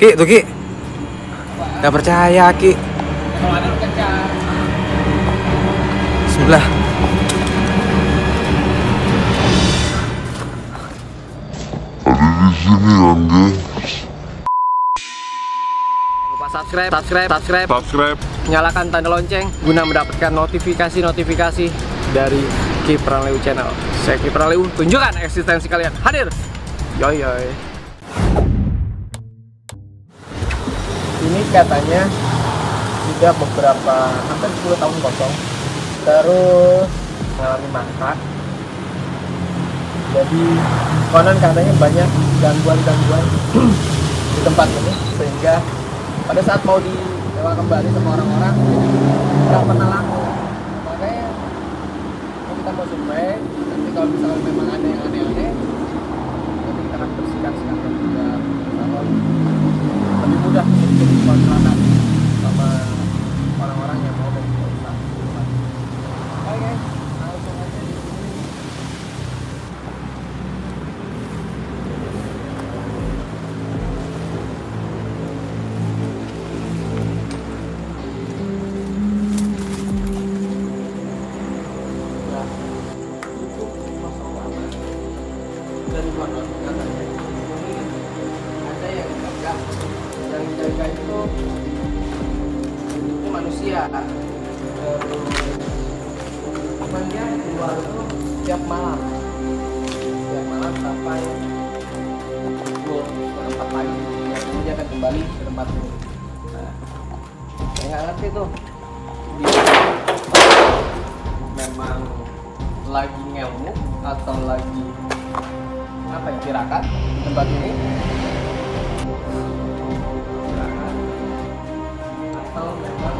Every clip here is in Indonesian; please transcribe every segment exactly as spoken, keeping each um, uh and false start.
Ki, tuh Ki. Gak percaya Ki. Kalau ada lu kencang. Bismillah. Ada di sini kan guys. Lupa subscribe, subscribe, subscribe, Subscribe. nyalakan tanda lonceng guna mendapatkan notifikasi-notifikasi dari Kipran Leu Channel. Saya Kipran Leu, tunjukkan eksistensi kalian. Hadir. Yoi yoi. Ini katanya sudah beberapa hampir sepuluh tahun kosong, terus mengalami mangkrak. Jadi konon katanya banyak gangguan-gangguan di tempat ini, sehingga pada saat mau disewa kembali sama orang-orang nggak pernah laku. Makanya kita mau survei, nanti kalau misalkan memang ada yang aneh-aneh, nanti kita akan bersihkan sekalian juga, atau lebih mudah untuk dikontrolkan sama orang-orang yang mau membuka usaha. Oke, langsung aja di sini. Dan konon katanya ini ada yang jaga, yang jaga itu itu manusia. Terus cuman dia keluar itu tiap malam, tiap malam sampai pukul empat pagi. Nanti dia akan kembali ke tempat ini. Nah, saya nggak ngerti tuh dia memang lagi ngelmu atau lagi apa ya, tirakat di tempat ini, tirakat atau memang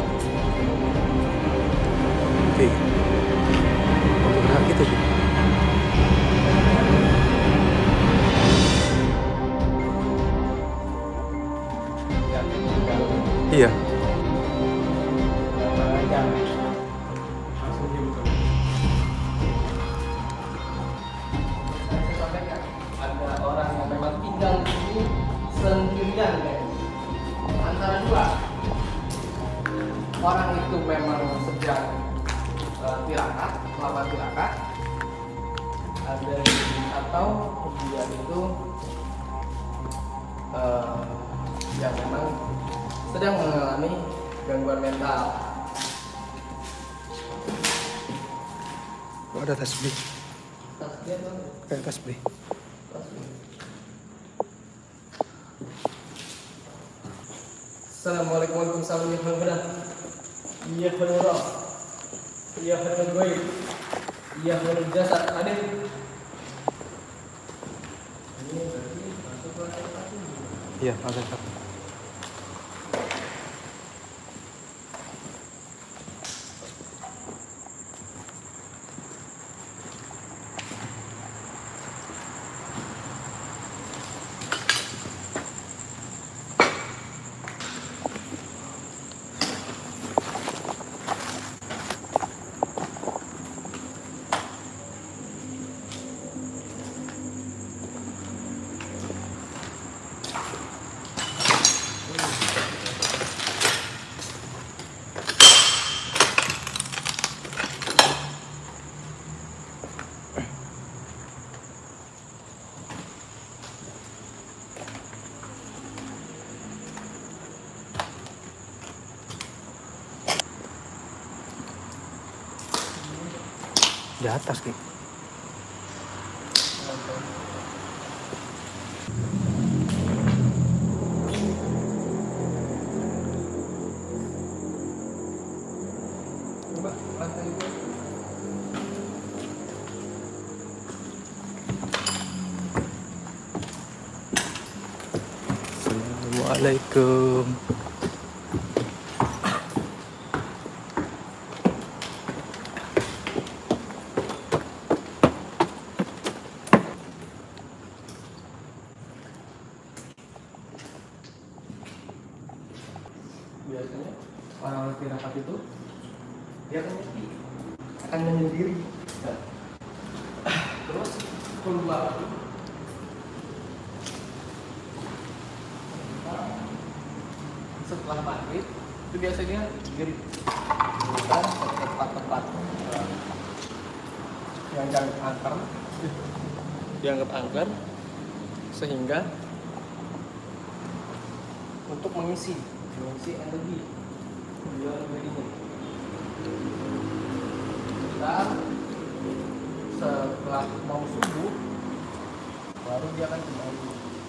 Ki. Untuk berhak itu Ki. ya tinggal Iya. aja langsung dibuka. Saya sampaikan ada orang yang memang tinggal di sini sendirian guys, antara dua orang itu memang sedang uh, tirakat, melakukan tirakat, ada atau dia itu uh, yang memang sedang mengalami gangguan mental. Kok ada tasbih? Tas dia tuh, Kayak tasbih. tas dia. Assalamualaikum warahmatullahi wabarakatuh. Iya benar. Iya benar gue. Iya benar jasa. Ada. Ini berarti masuk ke tempat ini. Iya, ada satu. Di atas Ki. Coba lantai dua. Assalamualaikum. Biasanya orang tirakat itu dia akan nyepi, akan menyendiri. Terus keluar. setelah maghrib itu biasanya jadi bukan tempat-tempat uh, yang dianggap angker, dianggap angker, sehingga untuk mengisi mengisi energi biar ini. Dan setelah mau subuh baru dia akan kembali.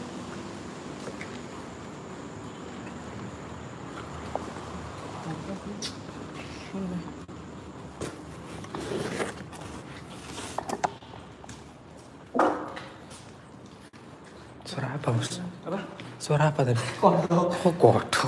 Suara apa, Bos? Apa? Suara apa tadi? Kodok. Oh, kodok.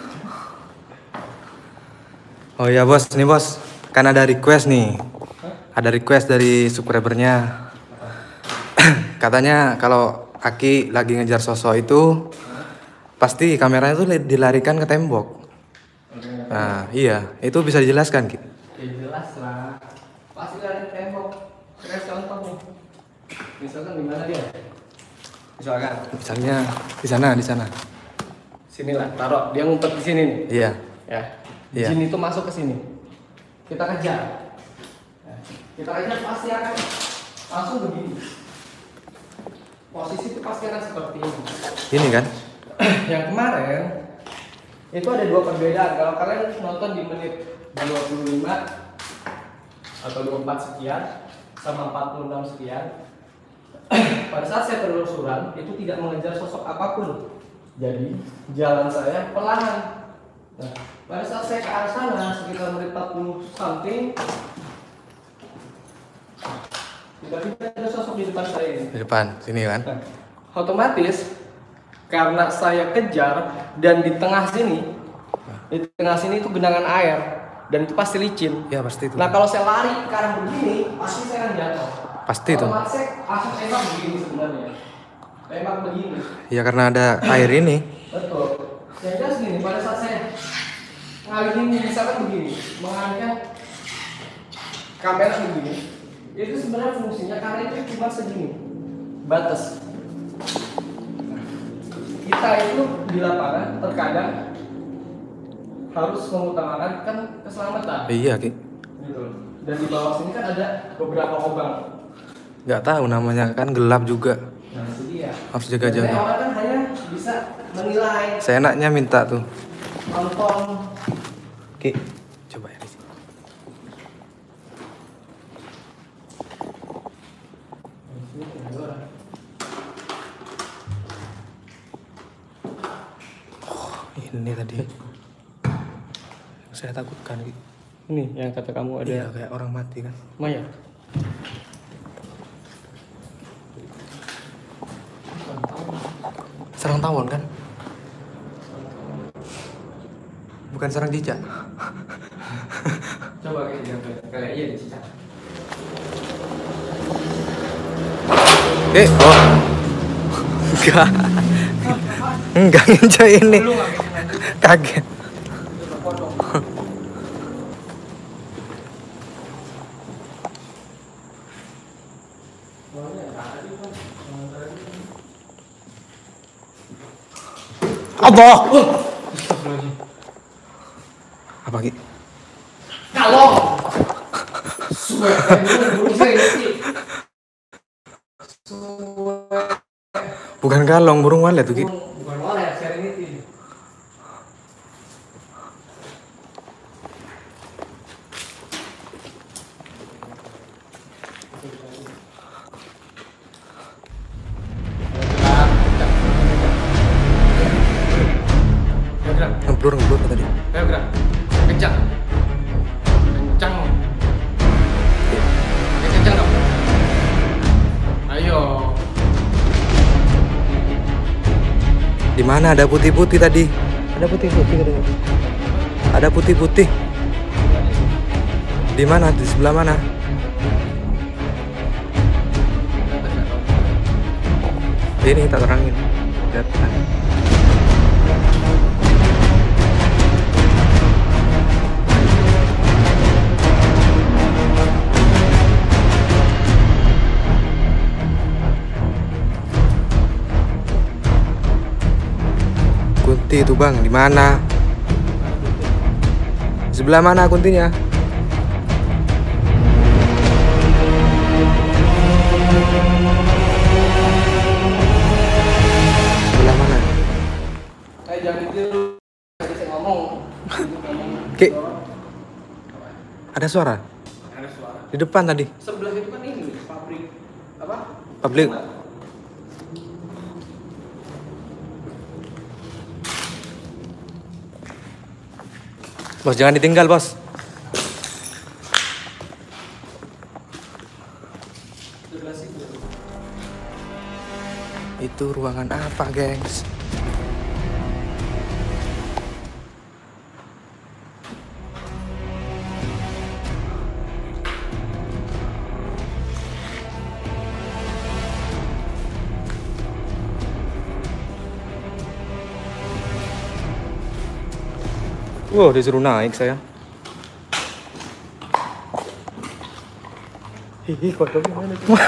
Oh iya, Bos. Nih, Bos. Kan ada request nih. Ada request dari subscribernya. Katanya kalau Aki lagi ngejar sosok itu pasti kameranya tuh dilarikan ke tembok. Nah, iya. Itu bisa dijelaskan, Ki? Ya jelas lah. Pasti dari tembok. Saya contoh nih. Misalkan di mana dia? Misalkan. Misalnya di sana, di sana. Sinilah, taruh. Dia ngumpet di sini nih. Iya. Ya. Iya. Jin itu masuk ke sini. Kita kejar. Nah, kita kejar pasti akan langsung begini. Posisi itu pasti akan seperti ini. Ini kan? Yang kemarin itu ada dua perbedaan. Kalau kalian nonton di menit dua puluh lima atau dua puluh empat sekian sama empat puluh enam sekian, pada saat saya penelusuran itu tidak mengejar sosok apapun. Jadi jalan saya perlahan. Nah, pada saat saya ke arah sana sekitar menit empat puluh something, tiba-tiba ada sosok di depan saya ini. Di depan, sini kan? Nah, otomatis karena saya kejar dan di tengah sini, di tengah sini itu genangan air dan itu pasti licin. Ya, pasti itu. Nah, kalau saya lari ke arah begini, pasti saya akan jatuh. Pasti itu. Otomatis saya langsung tembak begini sebenarnya. Tembak begini. Ya karena ada air ini. Betul. Yang jelas gini, pada saat saya ngalihin misalkan begini, mengalihkan kamera begini, itu sebenarnya fungsinya karena itu cuma segini batas. Kita itu di lapangan terkadang harus mengutamakan kan keselamatan. Iya, Ki. Gitu. Dan di bawah sini kan ada beberapa lubang. Nggak tahu namanya, kan gelap juga. Nah, itu dia. Harus jaga Jadi jaga. orang kan hanya bisa menilai, Seenaknya minta tuh. nonton. Ki, coba ya di sini. Oh, ini tadi. Saya takutkan, Ki. Ini yang kata kamu ada Iya, kayak orang mati kan. Maya. Sarang tawon kan? Bukan sarang cicak. Coba kayak gitu. Kayak iya dicicak. Eh, oh. Enggak. Enggak nginjak ini. Lu nggak kayak gitu. Kaget. Itu kodok. Allah. Apa, Ki? Kalau suwe burung seriniti. Suwe Bukan kalong, burung walet tuh, Ki. bukan walet, seriniti. Ngeblur, ngeblur tadi. Ayo gerak, kencang, kencang, Ayo, kencang dong. Ayo, Di mana ada putih-putih tadi? Ada putih-putih katanya. Ada putih-putih. Di mana? Di sebelah mana? Ini kita terangin. Lihat. Kunti itu, Bang, di mana? Sebelah mana kuntinya? Sebelah mana? Eh jangan ditiru. Tadi saya ngomong. Ki, ada suara? Ada suara. Di depan tadi. Sebelah itu kan ini pabrik apa? Pabrik. Bos, jangan ditinggal, bos. Sebelah situ. Itu ruangan apa, gengs? Wow, disuruh naik saya. Hihi, kok gimana tuh?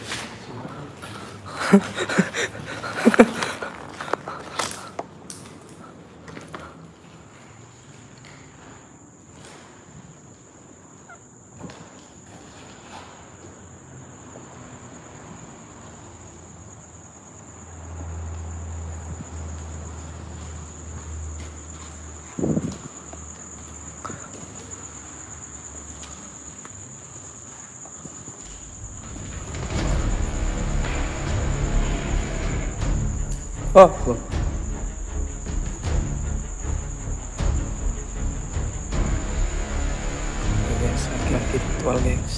Oh, belum. Guys, laki-laki ritual, guys.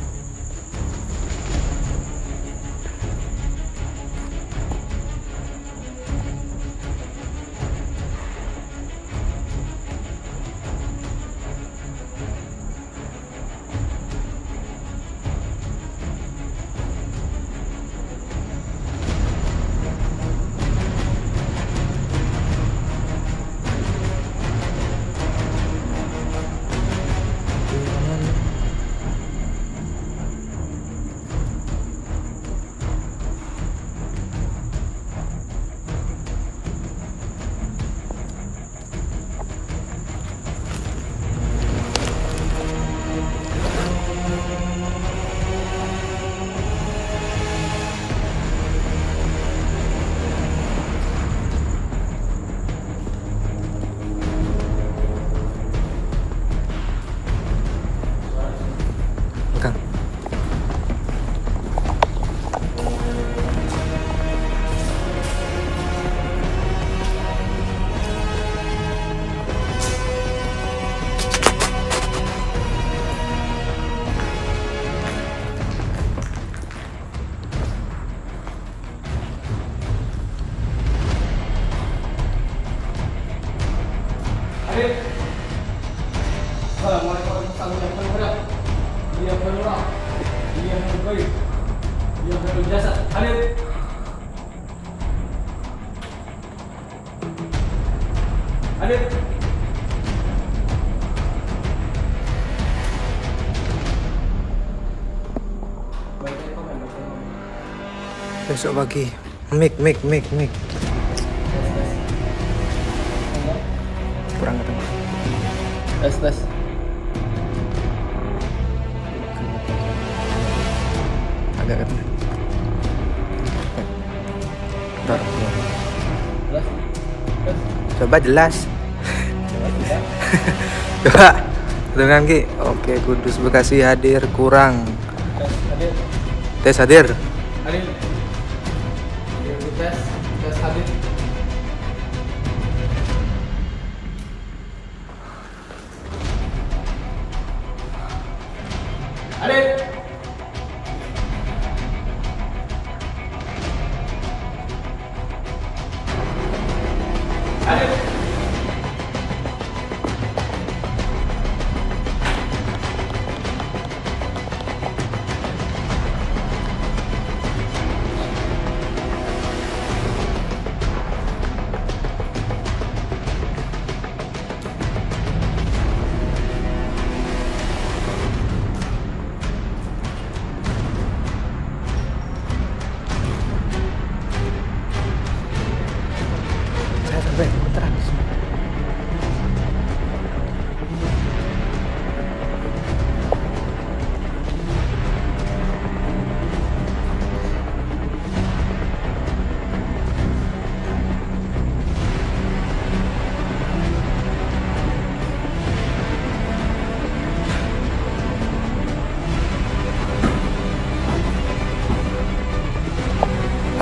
Kang. Adit. Assalamualaikum warahmatullahi wabarakatuh. Dia berdoa. Dia berdoa. Dia berjasa. Adit. Adit. Besok pagi. Mik, mik, mik, mik. Kurang ketemu. Tes tes. Agak ketemu. Bentar. Jelas. Tes. Coba jelas. Jelas tidak? Coba. Dengan Ki. Oke, Kudus Bekasi hadir kurang. Tes Adit. Tes hadir. Adit. Tes tes Adit. Adit. Adit.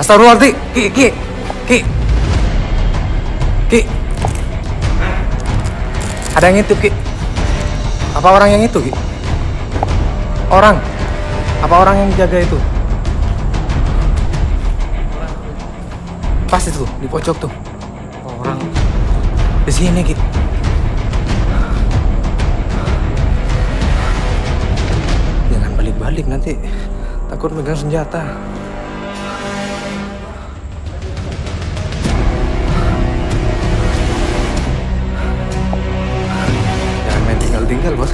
Astagfirullahaladzim, Ki, Ki, Ki, Ki. Ada yang ngintip, Ki. Apa orang yang itu, Ki? Orang. Apa orang yang jaga itu? Pas itu, di pojok tuh. Orang. Di sini, Ki. Jangan balik-balik nanti. Takut megang senjata. Jangan main tinggal-tinggal, bos.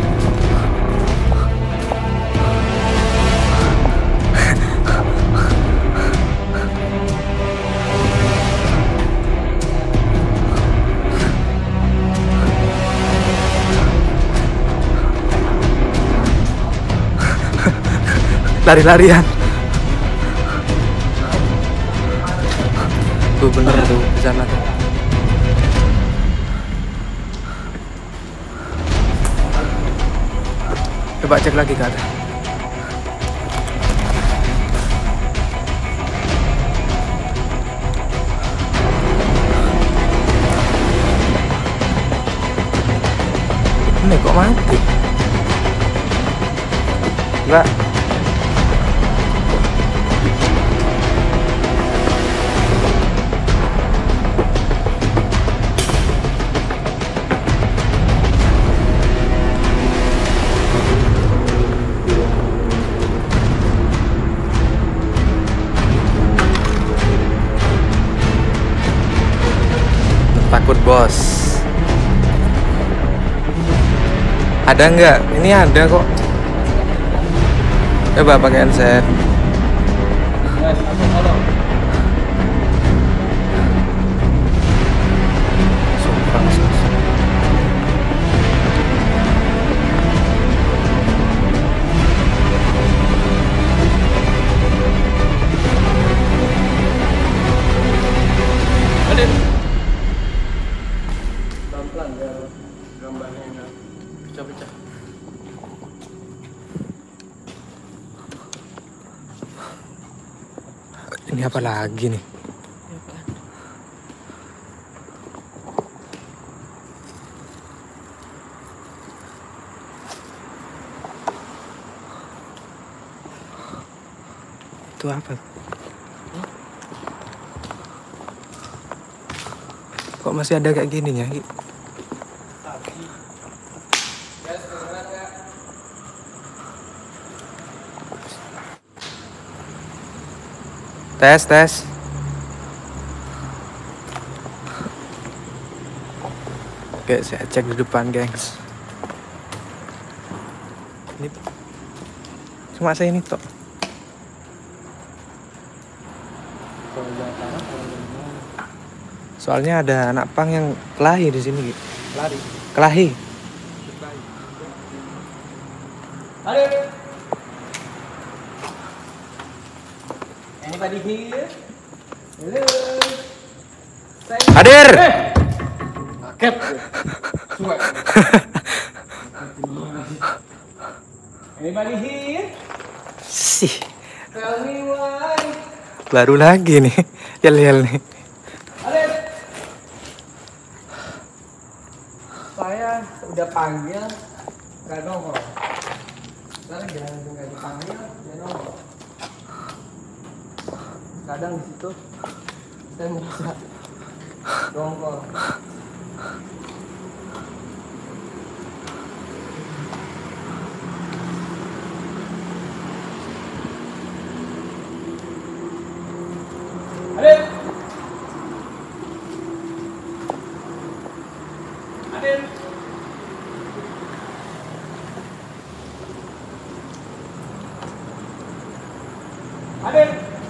Lari-larian. Tuh bener tuh di sana tuh. Coba cek lagi ke atas. Ini kok mati? Enggak. Takut, bos. Ada nggak? Ini ada kok. Coba pakai handset. Pelan-pelan biar gambarnya enggak pecah-pecah. Ini apa lagi nih? Itu apa? Kok masih ada kayak gininya? Tes, tes. Oke, saya cek di depan, gengs. Ini cuma saya ini tok. Soalnya ada anak pang yang kelahi di sini, gitu. Lari. Kelahi. Aduh. Anybody here? Hello. Saya Hadir. Kaget. Cuek. Anybody here? Sih, Tell me why. baru lagi nih. Yel-yel nih. Aduh. Saya udah panggil nggak nongol. Sekarang jangan nggak dipanggil, dia nongol. Kadang di situ saya merasa dongkol. Adit, Adit, Adit.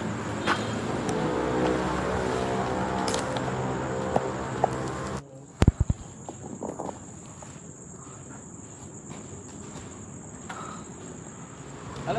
Halo.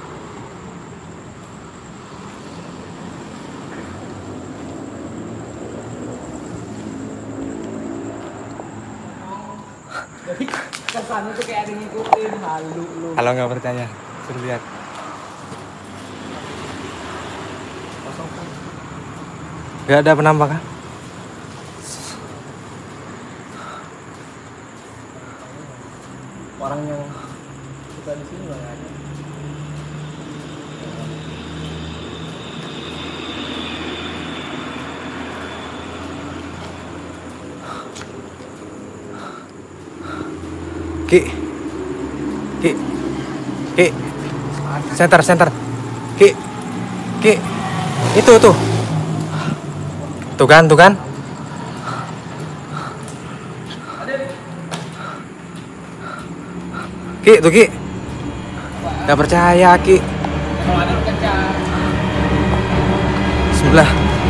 Jadi kesannya tuh kayak ada yang ngikutin, halu lu. Kalau nggak percaya, suruh lihat. Kosong Gak ada penampakan. Orang yang kita di sini nggak ada. Ki, Ki, Ki, center, center, Ki, Ki, itu tuh, tuh kan, tuh kan, Ki, tuh Ki, nggak percaya Ki, Kalau ada kejar. sebelah,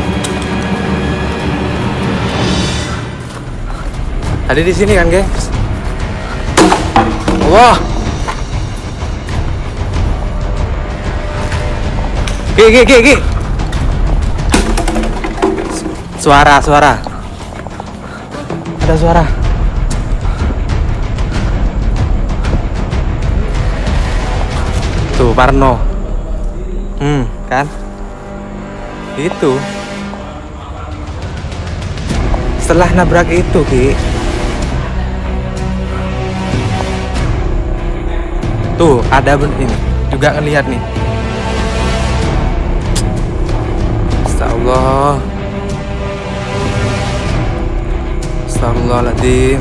ada di sini kan, gengs? Wah, Ki, Ki, Ki, Ki. Suara, suara. Ada suara. Tuh, Parno. Hmm, kan? Itu. Setelah nabrak itu, Ki. Tuh, ada ben ini juga ngelihat nih. Astagfirullah. Astagfirullahaladzim.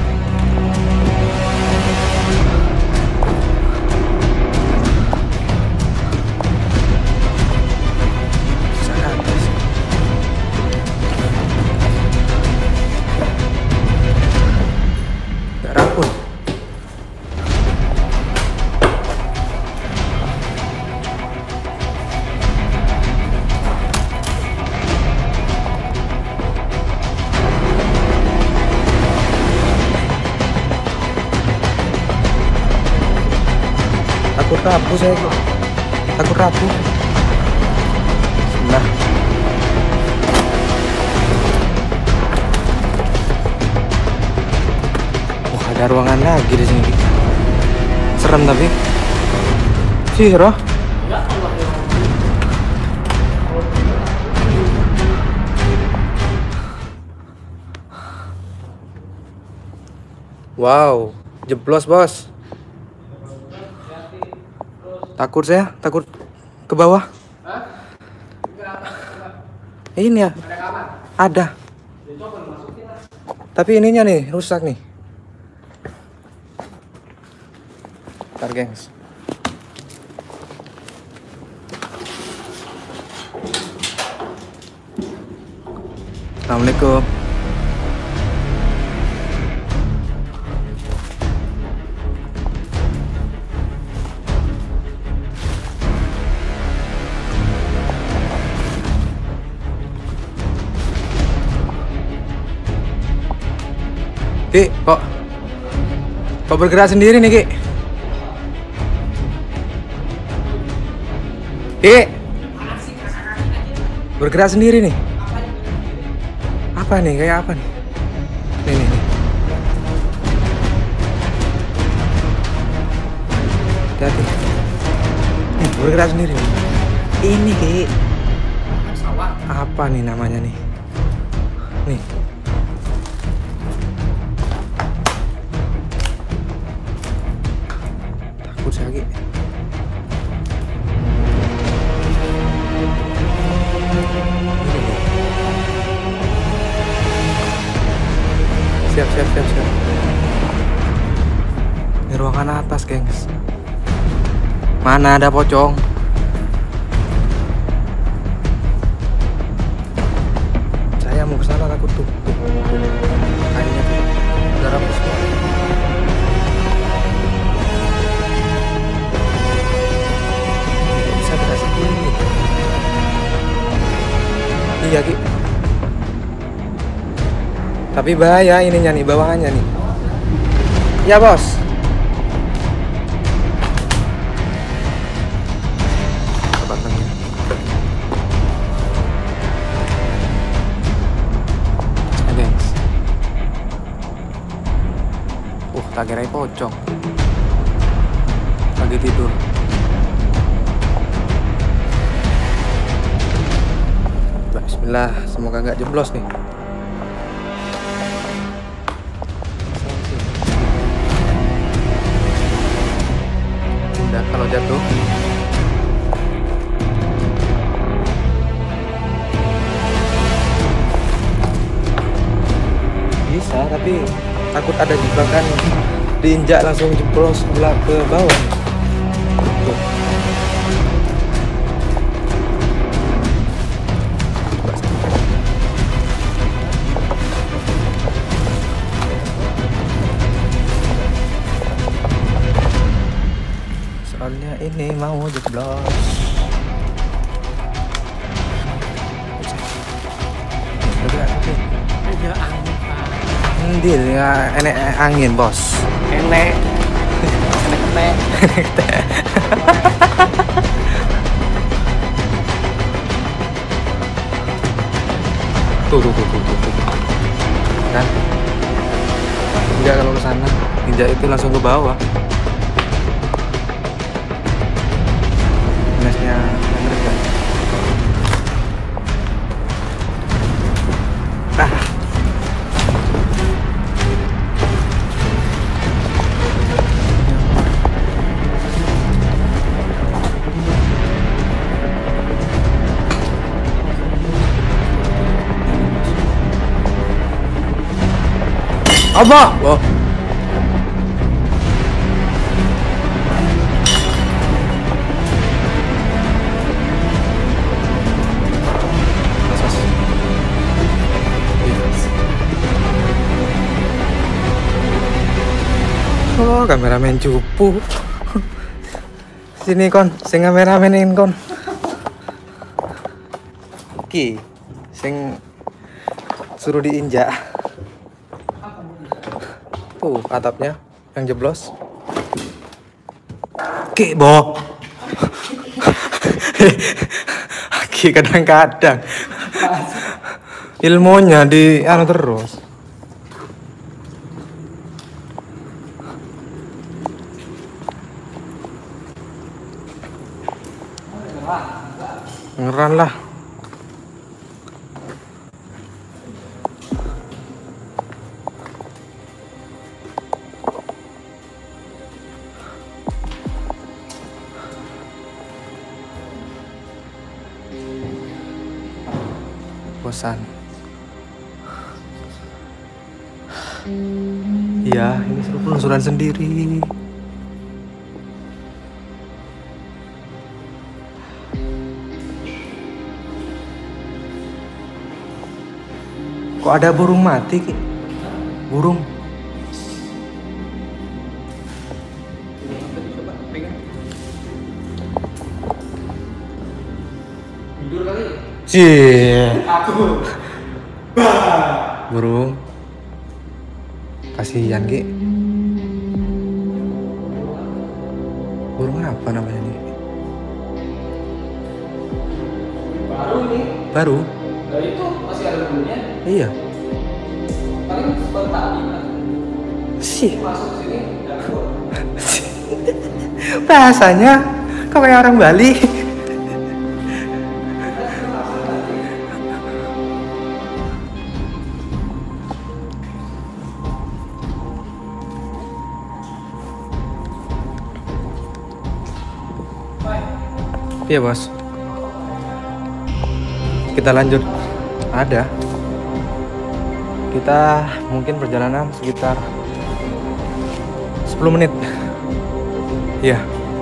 Gak rampun. Takut rapuh saya, takut rapuh. Nah, wah ada ruangan lagi di sini. Serem tapi. Sih, roh. Wow, jeblos bos. Takut saya, takut ke bawah. Ini ya, ada. Tapi ininya nih rusak nih. Ntar gengs. Assalamualaikum. Ki, kok kok bergerak sendiri nih, Ki? Ki, bergerak sendiri nih. Apa nih? Kayak apa nih? Nih, nih, nih. Hati-hati. Nih, bergerak sendiri nih. Ini, Ki. Apa nih namanya nih? Nih. Takut saya, Ki. Siap, siap, siap, siap. Ini ruangan atas, gengs. Mana ada pocong? Saya mau ke sana, takut tuh. Tuh, tuh. Kayaknya tuh. Udah rampus semua. Bisa gerak sendiri. Iya, Ki. Tapi bahaya ininya nih, bawaannya nih. Ya, bos. Gengs. Uh, tak kira pocong. Lagi tidur. Bas. Bismillah, semoga nggak jeblos nih. Udah kalau jatuh. Bisa, tapi takut ada jebakan diinjak langsung jeblos sebelah ke bawah. Tuh. Soalnya ini mau jeblos. Ada angin pak. Ndil ya, enek angin bos. Enek. Enek enek. Tuh tuh tuh tuh tuh, tuh. Kan? Enggak kalau ke sana, injak itu langsung ke bawah. Nesnya yang rendah. Ah. Apa? Oh. Oh, kameramen cupu. Sini kon, sing kameramenin kon. Ki, sing suruh diinjak. Tuh atapnya yang jeblos. Ki, Bo. Ki kadang-kadang ilmunya di anu terus. Ngeran lah. Bosan. Iya, ini seru penelusuran sendiri. Kok ada burung mati, Ki? Burung. Tidur kali. Cie. Aku. Burung. Kasihan, Ki. Burung apa namanya nih? Baru nih. Baru. Nah itu masih ada bulunya. Iya. Paling sebentar kan. Sih. Masuk sini dapur. Bahasanya kau kayak orang Bali. Iya bos. Kita lanjut. Ada. Kita mungkin perjalanan sekitar sepuluh menit. Iya.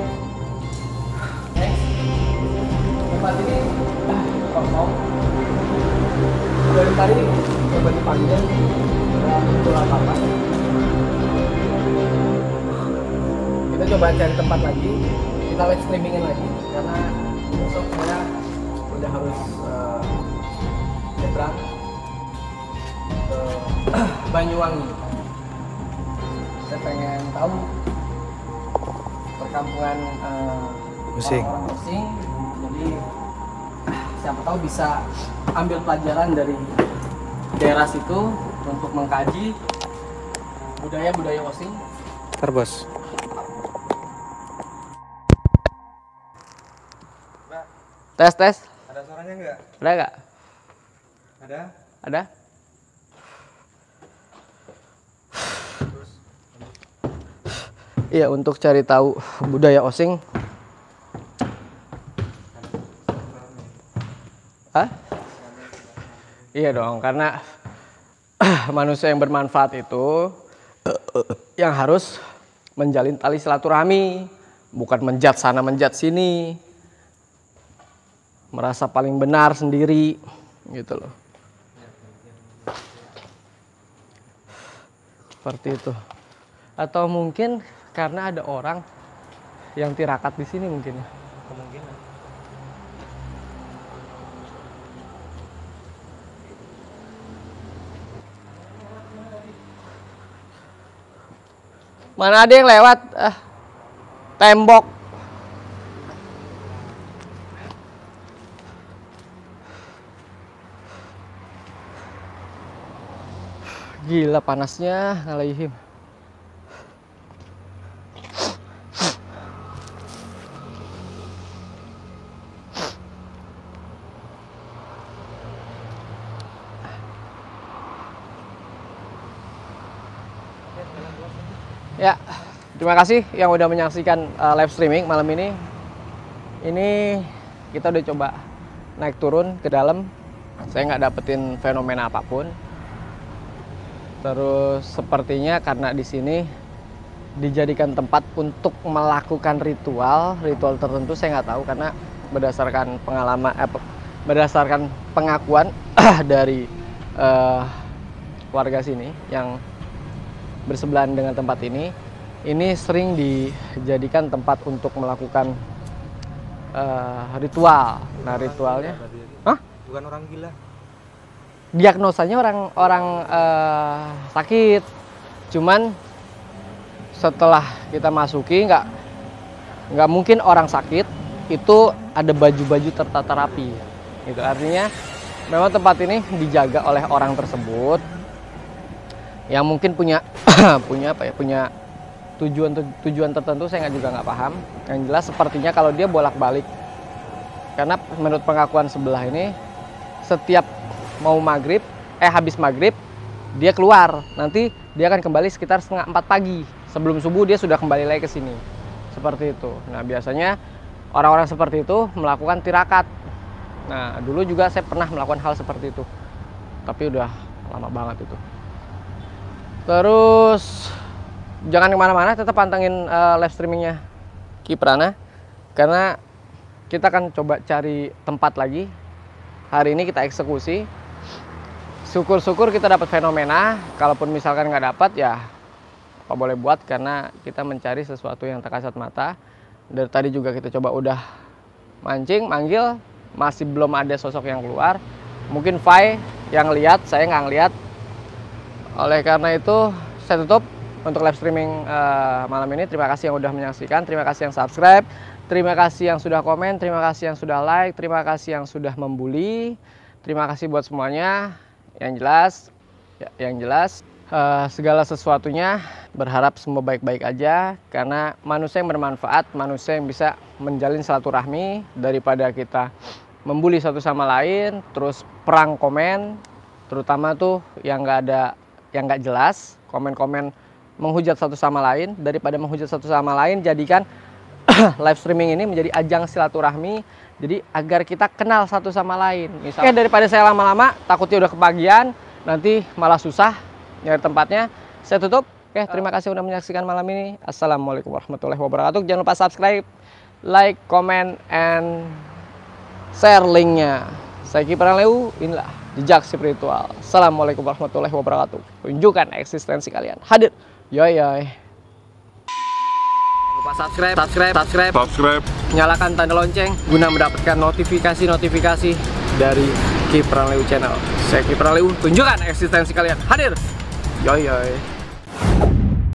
Tempat ini ah, kosong. Dari tadi coba dipanggil nggak muncul apa-apa. Kita coba cari tempat lagi. Kita live streamingin lagi karena besok saya udah harus uh, nyebrang ke Banyuwangi. Saya pengen tahu perkampungan uh, Osing. orang-orang Osing. Jadi siapa tahu bisa ambil pelajaran dari daerah situ untuk mengkaji budaya-budaya Osing. Ntar bos. Tes tes. Ada suaranya nggak? Ada nggak? Ada. Ada? Iya, untuk cari tahu budaya Osing. Hah? Iya dong, karena manusia yang bermanfaat itu yang harus menjalin tali silaturahmi, bukan menjat sana menjat sini, merasa paling benar sendiri, gitu loh. Seperti itu. Atau mungkin karena ada orang yang tirakat di sini mungkin ya. Kemungkinan. Mana ada yang lewat? Ah, tembok. Gila panasnya ngalahin. Ya, terima kasih yang udah menyaksikan uh, live streaming malam ini. Ini kita udah coba naik turun ke dalam. Saya nggak dapetin fenomena apapun. Terus sepertinya karena di sini dijadikan tempat untuk melakukan ritual, ritual tertentu saya nggak tahu karena berdasarkan pengalaman, eh, berdasarkan pengakuan dari uh, warga sini yang bersebelahan dengan tempat ini, ini sering dijadikan tempat untuk melakukan uh, ritual. Nah, ritualnya, hah? Bukan orang gila. Diagnosanya orang orang uh, sakit, cuman setelah kita masuki nggak nggak mungkin orang sakit itu ada baju-baju tertata rapi. Itu artinya memang tempat ini dijaga oleh orang tersebut yang mungkin punya punya apa ya punya tujuan tujuan tertentu, saya nggak juga nggak paham. Yang jelas sepertinya kalau dia bolak-balik, karena menurut pengakuan sebelah ini setiap mau maghrib eh habis maghrib dia keluar, nanti dia akan kembali sekitar setengah empat pagi, sebelum subuh dia sudah kembali lagi ke sini, seperti itu. Nah, biasanya orang-orang seperti itu melakukan tirakat. Nah, dulu juga saya pernah melakukan hal seperti itu, tapi udah lama banget itu. Terus jangan kemana-mana, tetap pantengin uh, live streamingnya Ki Prana, karena kita akan coba cari tempat lagi. Hari ini kita eksekusi. Syukur-syukur kita dapat fenomena. Kalaupun misalkan nggak dapat, ya apa boleh buat, karena kita mencari sesuatu yang tak kasat mata. Dari tadi juga kita coba udah mancing, manggil, masih belum ada sosok yang keluar. Mungkin Fai yang lihat, saya nggak ngeliat. Oleh karena itu saya tutup untuk live streaming uh, malam ini. Terima kasih yang udah menyaksikan, terima kasih yang subscribe, terima kasih yang sudah komen, terima kasih yang sudah like, terima kasih yang sudah membuli, terima kasih buat semuanya. Yang jelas, ya, yang jelas uh, segala sesuatunya berharap semua baik-baik aja, karena manusia yang bermanfaat, manusia yang bisa menjalin silaturahmi, daripada kita membuli satu sama lain, terus perang komen, terutama tuh yang nggak ada, yang nggak jelas, komen-komen menghujat satu sama lain. Daripada menghujat satu sama lain, jadikan live streaming ini menjadi ajang silaturahmi, jadi agar kita kenal satu sama lain. Misalnya, oke, daripada saya lama-lama takutnya udah kebagian, nanti malah susah nyari tempatnya, saya tutup. Oke, terima kasih udah menyaksikan malam ini. Assalamualaikum warahmatullahi wabarakatuh. Jangan lupa subscribe, like, comment, and share linknya. Saya Ki Prana, inilah Jejak Spiritual. Assalamualaikum warahmatullahi wabarakatuh. Tunjukkan eksistensi kalian. Hadir. Yoi yoi. Jangan lupa subscribe, subscribe, subscribe, subscribe, nyalakan tanda lonceng guna mendapatkan notifikasi-notifikasi dari Ki Prana Channel. Saya Ki Prana, tunjukkan eksistensi kalian. Hadir. Yoi yoi.